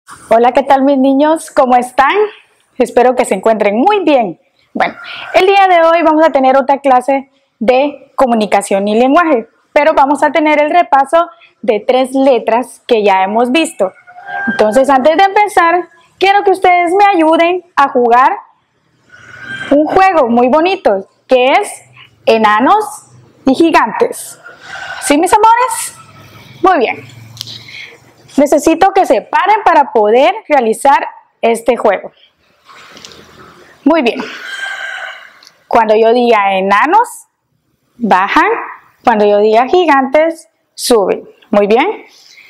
Hola, ¿qué tal mis niños? ¿Cómo están? Espero que se encuentren muy bien. Bueno, el día de hoy vamos a tener otra clase de comunicación y lenguaje, pero vamos a tener el repaso de 3 letras que ya hemos visto. Entonces, antes de empezar, quiero que ustedes me ayuden a jugar un juego muy bonito, que es enanos y gigantes. ¿Sí, mis amores? Muy bien. Necesito que se paren para poder realizar este juego. Muy bien. Cuando yo diga enanos, bajan. Cuando yo diga gigantes, suben. Muy bien.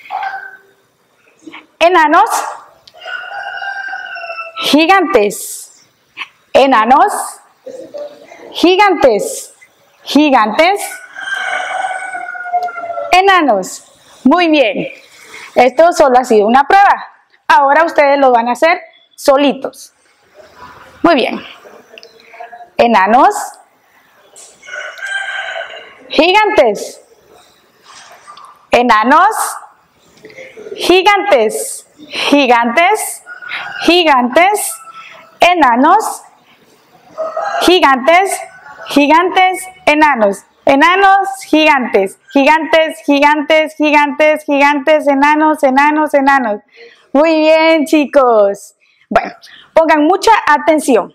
Enanos, gigantes. Enanos, gigantes. Gigantes, enanos. Muy bien. Esto solo ha sido una prueba. Ahora ustedes lo van a hacer solitos. Muy bien. Enanos, gigantes. Enanos, gigantes. Gigantes, gigantes. Enanos, gigantes, gigantes, enanos. Enanos, gigantes, gigantes, gigantes, gigantes, gigantes, enanos, enanos, enanos. Muy bien, chicos. Bueno, pongan mucha atención.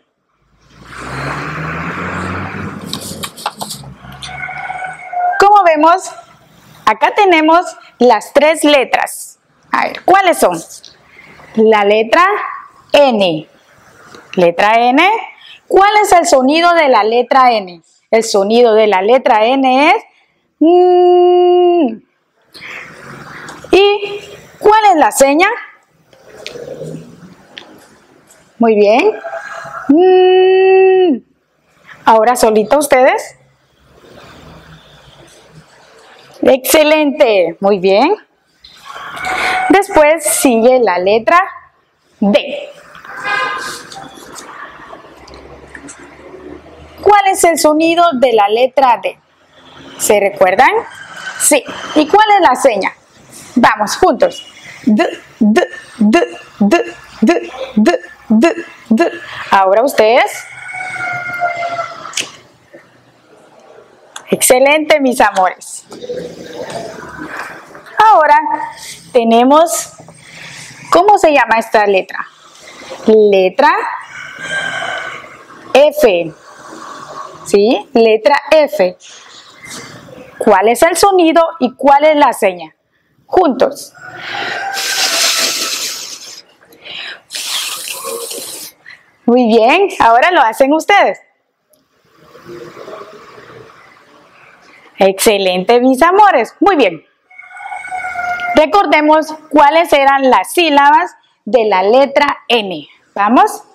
Como vemos, acá tenemos las 3 letras. A ver, ¿cuáles son? La letra N. Letra N. ¿Cuál es el sonido de la letra N? El sonido de la letra N es ¿Y cuál es la seña? Muy bien. Ahora solito ustedes. Excelente. Muy bien. Después sigue la letra D. ¿Cuál es el sonido de la letra D? ¿Se recuerdan? Sí. ¿Y cuál es la seña? Vamos, juntos. D, D, D, D, D, D, D, D. Ahora ustedes. Excelente, mis amores. Ahora tenemos, ¿cómo se llama esta letra? Letra F. ¿Sí? Letra F. ¿Cuál es el sonido y cuál es la seña? Juntos. Muy bien, ahora lo hacen ustedes. Excelente, mis amores. Muy bien. Recordemos cuáles eran las sílabas de la letra N. ¿Vamos?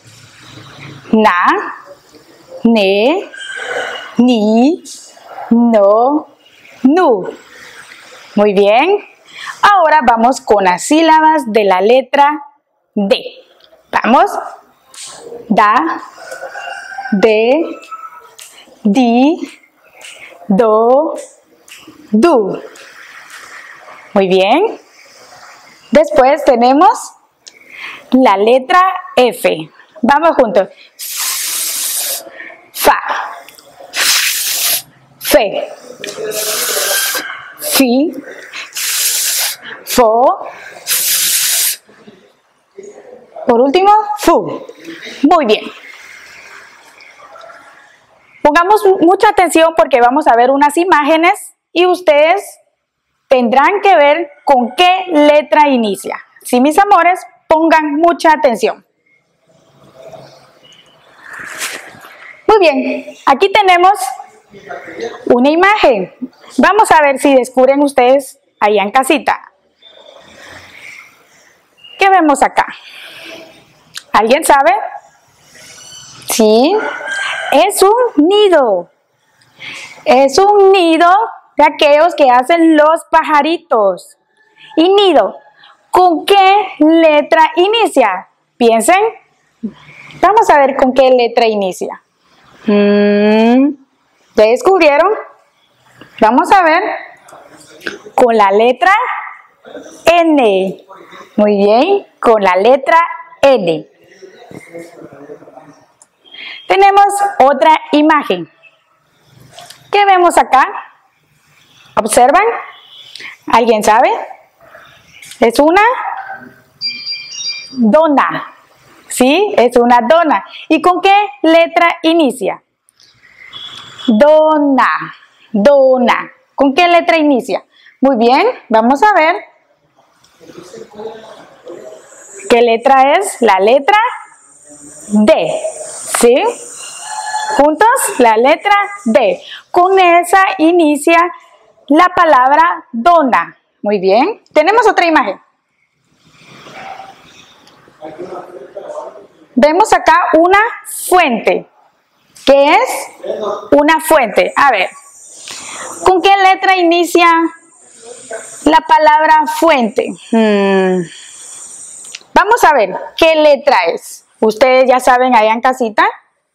Na, ne, ni, no, nu. Muy bien. Ahora vamos con las sílabas de la letra D. Vamos. Da, de, di, do, du. Muy bien. Después tenemos la letra F. Vamos juntos. Fa, fe, fi, fo. Por último, fu. Muy bien. Pongamos mucha atención porque vamos a ver unas imágenes y ustedes tendrán que ver con qué letra inicia. Sí, mis amores, pongan mucha atención. Muy bien, aquí tenemos una imagen. Vamos a ver si descubren ustedes allá en casita. ¿Qué vemos acá? ¿Alguien sabe? Sí, es un nido. Es un nido de aquellos que hacen los pajaritos. Y nido, ¿con qué letra inicia? Piensen. Vamos a ver con qué letra inicia. ¿Ya descubrieron? Vamos a ver. Con la letra N. Muy bien, con la letra N. Tenemos otra imagen. ¿Qué vemos acá? ¿Observan? ¿Alguien sabe? Es una dona. ¿Sí? Es una dona. ¿Y con qué letra inicia? Dona. Dona. ¿Con qué letra inicia? Muy bien, vamos a ver. ¿Qué letra es? La letra D. ¿Sí? Juntos, la letra D. Con esa inicia la palabra dona. Muy bien. Tenemos otra imagen. Vemos acá una fuente. ¿Qué es? Una fuente. A ver. ¿Con qué letra inicia la palabra fuente? Vamos a ver qué letra es. ¿Ustedes ya saben allá en casita?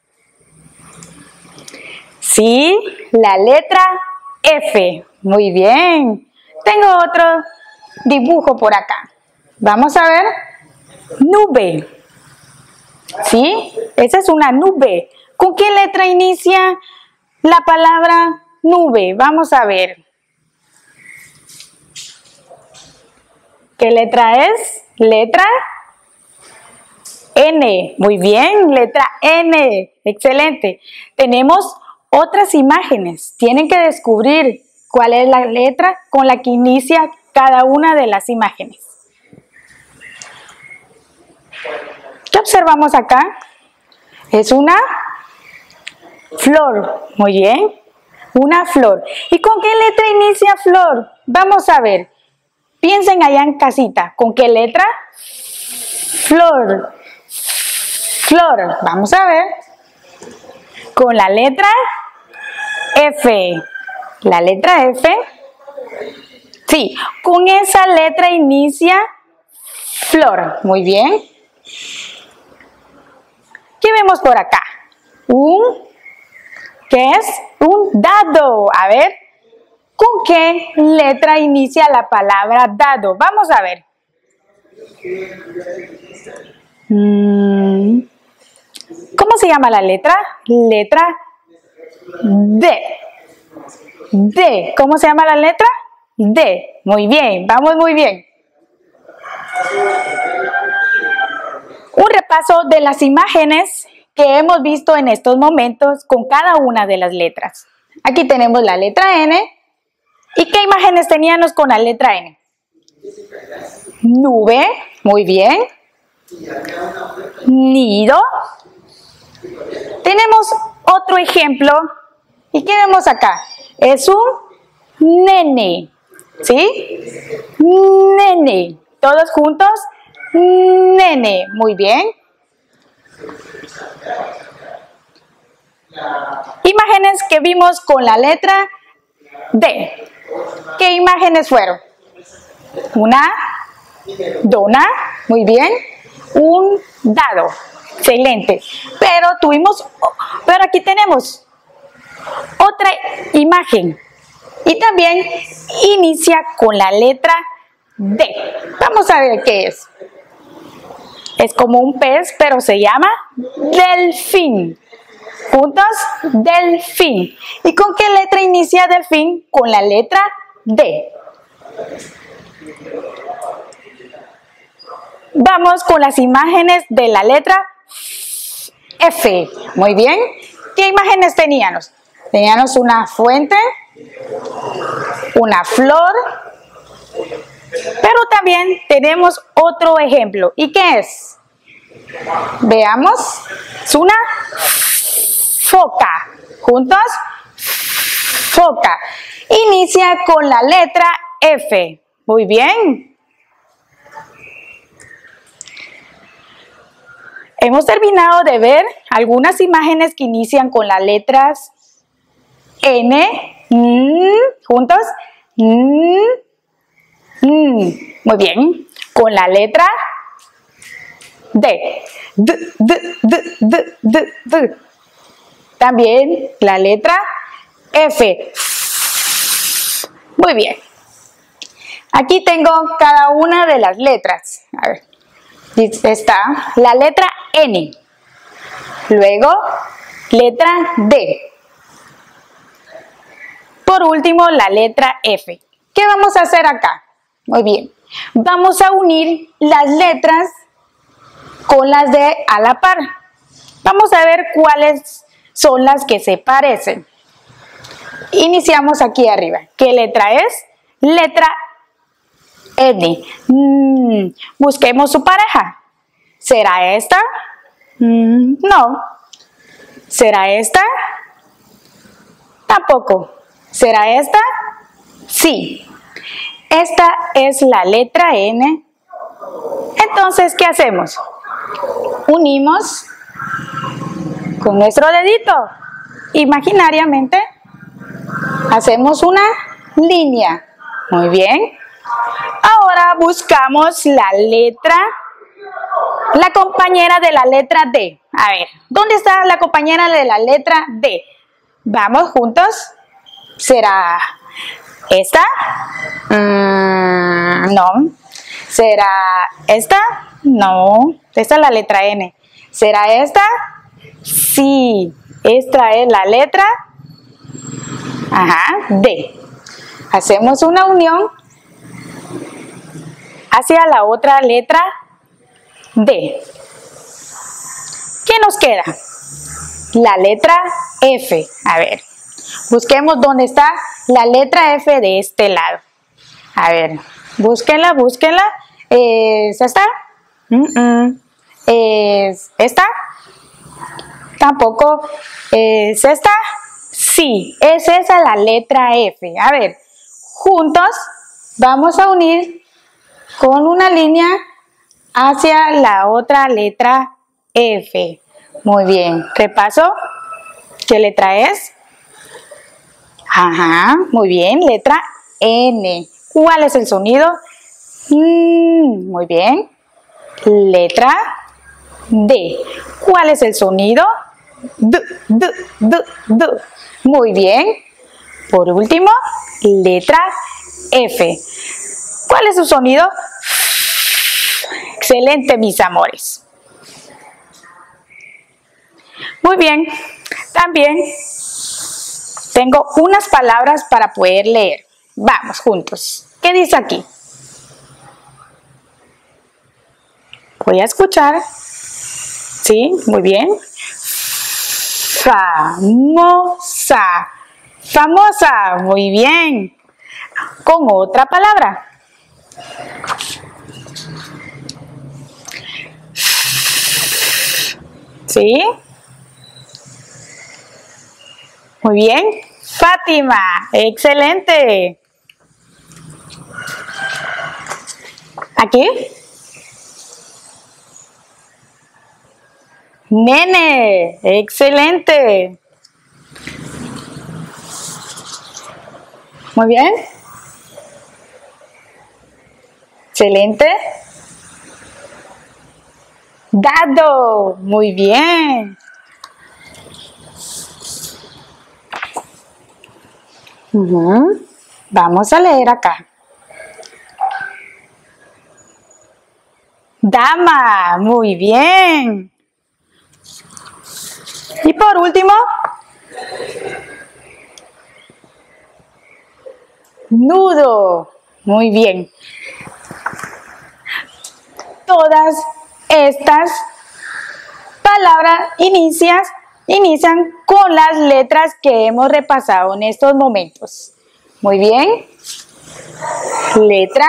Sí, la letra F. Muy bien. Tengo otro dibujo por acá. Vamos a ver. Nube. ¿Sí? Esa es una nube. ¿Con qué letra inicia la palabra nube? Vamos a ver. ¿Qué letra es? Letra N. Muy bien, letra N. Excelente. Tenemos otras imágenes. Tienen que descubrir cuál es la letra con la que inicia cada una de las imágenes. ¿Qué observamos acá? Es una flor. Muy bien. Una flor. ¿Y con qué letra inicia flor? Vamos a ver. Piensen allá en casita. ¿Con qué letra? Flor. Flor. Vamos a ver. Con la letra F. La letra F. Sí. Con esa letra inicia flor. Muy bien. ¿Qué vemos por acá? ¿Qué es? Un dado. A ver, ¿con qué letra inicia la palabra dado? Vamos a ver. ¿Cómo se llama la letra? Letra D. D. ¿Cómo se llama la letra? D. Muy bien, vamos muy bien. Un repaso de las imágenes que hemos visto en estos momentos con cada una de las letras. Aquí tenemos la letra N. ¿Y qué imágenes teníamos con la letra N? Nube, muy bien. Nido. Tenemos otro ejemplo. ¿Y qué vemos acá? Es un nene. ¿Sí? Nene. Todos juntos. Nene. Muy bien. Imágenes que vimos con la letra D. ¿Qué imágenes fueron? Una dona. Muy bien. Un dado. Excelente. Pero aquí tenemos otra imagen. Y también inicia con la letra D. Vamos a ver qué es. Es como un pez, pero se llama delfín. Juntos, delfín. ¿Y con qué letra inicia delfín? Con la letra D. Vamos con las imágenes de la letra F. Muy bien. ¿Qué imágenes teníamos? Teníamos una fuente, una flor, pero también tenemos otro ejemplo. ¿Y qué es? Veamos. Es una foca. ¿Juntos? Foca. Inicia con la letra F. Muy bien. Hemos terminado de ver algunas imágenes que inician con las letras N, juntos, muy bien, con la letra D, D. También la letra F, muy bien. Aquí tengo cada una de las letras. A ver, está la letra N, luego letra D, por último la letra F. ¿Qué vamos a hacer acá? Muy bien, vamos a unir las letras con las de a la par. Vamos a ver cuáles son las que se parecen. Iniciamos aquí arriba. ¿Qué letra es? Letra N. Busquemos su pareja. ¿Será esta? No. ¿Será esta? Tampoco. ¿Será esta? Sí. Esta es la letra N. Entonces, ¿qué hacemos? Unimos con nuestro dedito. Imaginariamente, hacemos una línea. Muy bien. Ahora buscamos la letra, la compañera de la letra D. A ver, ¿dónde está la compañera de la letra D? Vamos juntos. ¿Será esta? No. ¿Será esta? No. Esta es la letra N. ¿Será esta? Sí. Esta es la letra D. Hacemos una unión hacia la otra letra D. ¿Qué nos queda? La letra F. A ver, busquemos dónde está la letra F de este lado. A ver, búsquenla, búsquenla. ¿Es esta? ¿Es esta? Tampoco. ¿Es esta? Sí, es esa la letra F. A ver, juntos vamos a unir con una línea hacia la otra letra F. Muy bien, repaso. ¿Qué letra es? Muy bien, letra N. ¿Cuál es el sonido? Muy bien. Letra D. ¿Cuál es el sonido? D. Muy bien. Por último, letra F. ¿Cuál es su sonido? Excelente, mis amores. Muy bien. También tengo unas palabras para poder leer. Vamos juntos. ¿Qué dice aquí? Voy a escuchar. Sí, muy bien. Famosa. Famosa. Muy bien. Con otra palabra. ¿Sí? Muy bien. Fátima. Excelente. Aquí. Nene. Excelente. Muy bien. Excelente. Dado. Muy bien. Vamos a leer acá. Dama. Muy bien. Y por último, nudo. Muy bien. Todas estas palabras inician con las letras que hemos repasado en estos momentos. Muy bien. Letra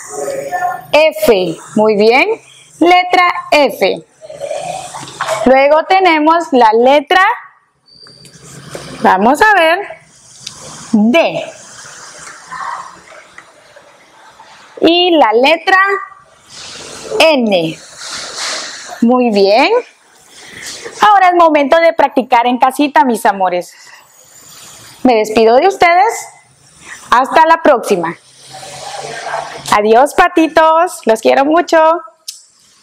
F. Muy bien. Letra F. Luego tenemos la letra, vamos a ver, D. Y la letra N. Muy bien. Ahora es momento de practicar en casita, mis amores. Me despido de ustedes. Hasta la próxima. Adiós, patitos. Los quiero mucho.